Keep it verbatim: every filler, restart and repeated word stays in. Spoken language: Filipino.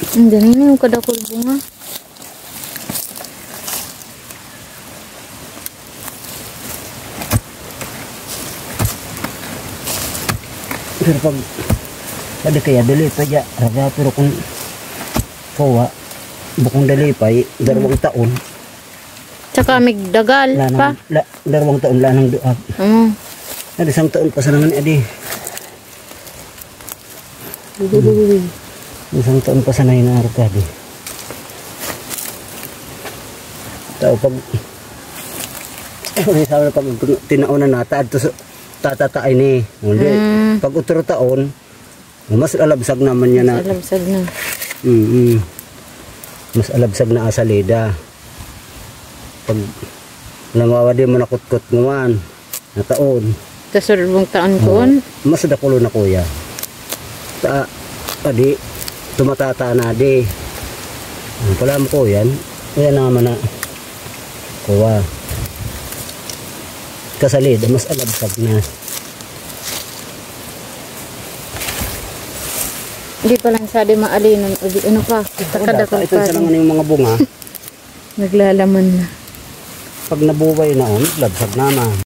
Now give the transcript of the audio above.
Diyan na yung kadakol bunga. Pero pag ada kaya dalipay ya, raga pero kung kawa bukong dalipay dalawang taon. Tsaka migdagal pa. La, dalawang taon lang ng duag. Mm. Ada isang taon pa sa naman adi. Hmm. Isang taon pa sa na yung arkadi. Tao pag eh, sabi pag tinaunan nata adto tatataay ni. Mm. Pag utro taon mas alabsag naman niya na. Mas alabsag na. Mm -hmm. Mas alabsag na asalida. Pag namawa di mo nakutkot ngawan na taon. Kasulbong taon koon? Uh, mas dakulo na kuya. Ta, adi, tumatata na di. Ang pala mo ko yan. Yan naman na kuha. Kasalida, mas alabsag na. Hindi pa lang sa di maalinon. Ano pa? Takadakol pa. Ito sa naman yung mga bunga. Naglalaman na. Pag nabuhay na, oh, naglabsag naman.